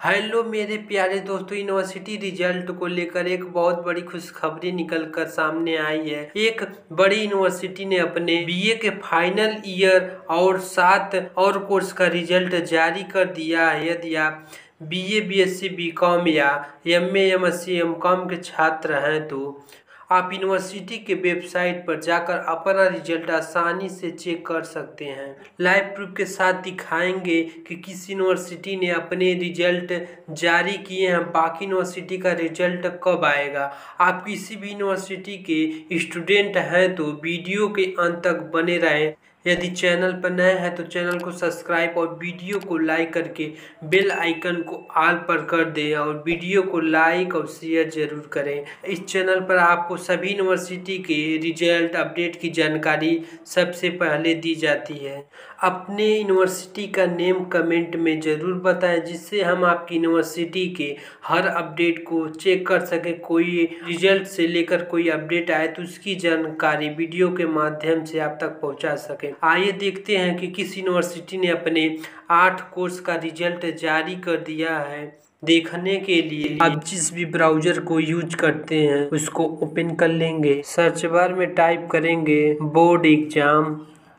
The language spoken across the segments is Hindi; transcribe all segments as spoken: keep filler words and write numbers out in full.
हेलो मेरे प्यारे दोस्तों, यूनिवर्सिटी रिजल्ट को लेकर एक बहुत बड़ी खुशखबरी निकल कर सामने आई है। एक बड़ी यूनिवर्सिटी ने अपने बीए के फाइनल ईयर और सात और कोर्स का रिजल्ट जारी कर दिया है। यदि आप बीए, बीएससी, बीकॉम या एमए, एमएससी, एमकॉम के छात्र हैं तो आप यूनिवर्सिटी के वेबसाइट पर जाकर अपना रिजल्ट आसानी से चेक कर सकते हैं। लाइव प्रूफ के साथ दिखाएंगे कि किस यूनिवर्सिटी ने अपने रिजल्ट जारी किए हैं, बाकी यूनिवर्सिटी का रिजल्ट कब आएगा। आप किसी भी यूनिवर्सिटी के स्टूडेंट हैं तो वीडियो के अंत तक बने रहें। यदि चैनल पर नए हैं तो चैनल को सब्सक्राइब और वीडियो को लाइक करके बेल आइकन को ऑल पर कर दें और वीडियो को लाइक और शेयर जरूर करें। इस चैनल पर आपको सभी यूनिवर्सिटी के रिजल्ट अपडेट की जानकारी सबसे पहले दी जाती है। अपने यूनिवर्सिटी का नेम कमेंट में ज़रूर बताएं, जिससे हम आपकी यूनिवर्सिटी के हर अपडेट को चेक कर सकें। कोई रिजल्ट से लेकर कोई अपडेट आए तो उसकी जानकारी वीडियो के माध्यम से आप तक पहुंचा सकें। आइए देखते हैं कि किस यूनिवर्सिटी ने अपने आठ कोर्स का रिजल्ट जारी कर दिया है। देखने के लिए आप जिस भी ब्राउज़र को यूज करते हैं उसको ओपन कर लेंगे। सर्च बार में टाइप करेंगे board exam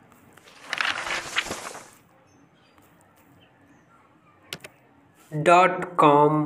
dot com,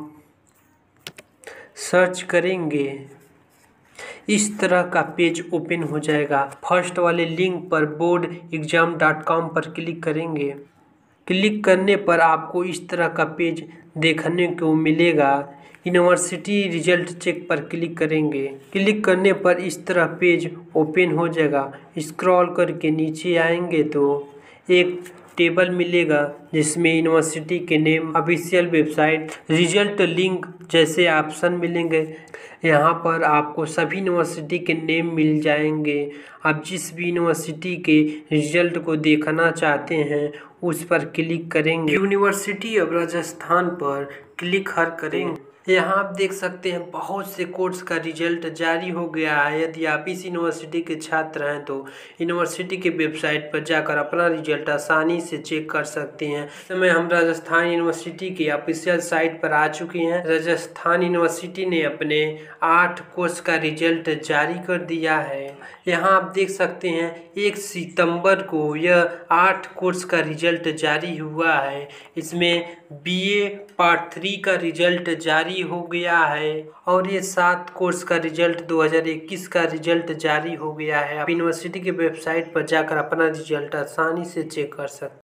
search करेंगे। इस तरह का पेज ओपन हो जाएगा। फर्स्ट वाले लिंक पर बोर्ड एग्जाम डॉट कॉम पर क्लिक करेंगे। क्लिक करने पर आपको इस तरह का पेज देखने को मिलेगा। यूनिवर्सिटी रिजल्ट चेक पर क्लिक करेंगे। क्लिक करने पर इस तरह पेज ओपन हो जाएगा। स्क्रॉल करके नीचे आएंगे तो एक टेबल मिलेगा जिसमें यूनिवर्सिटी के name, official website, result link जैसे ऑप्शन मिलेंगे। यहाँ पर आपको सभी यूनिवर्सिटी के नेम मिल जाएंगे। आप जिस भी यूनिवर्सिटी के रिजल्ट को देखना चाहते हैं उस पर क्लिक करेंगे। यूनिवर्सिटी ऑफ राजस्थान पर क्लिक हर करेंगे। यहाँ आप देख सकते हैं बहुत से कोर्स का रिजल्ट जारी हो गया है। यदि आप इस यूनिवर्सिटी के छात्र हैं तो यूनिवर्सिटी के वेबसाइट पर जाकर अपना रिजल्ट आसानी से चेक कर सकते हैं। इस समय हम राजस्थान यूनिवर्सिटी की ऑफिशियल साइट पर आ चुके हैं। राजस्थान यूनिवर्सिटी ने अपने आठ कोर्स का रिजल्ट जारी कर दिया है। यहाँ आप देख सकते हैं एक सितंबर को यह आठ कोर्स का रिजल्ट जारी हुआ है। इसमें बीए पार्ट थ्री का रिजल्ट जारी हो गया है और ये सात कोर्स का रिजल्ट दो हज़ार इक्कीस का रिजल्ट जारी हो गया है। आप यूनिवर्सिटी के वेबसाइट पर जाकर अपना रिजल्ट आसानी से चेक कर सकते हैं।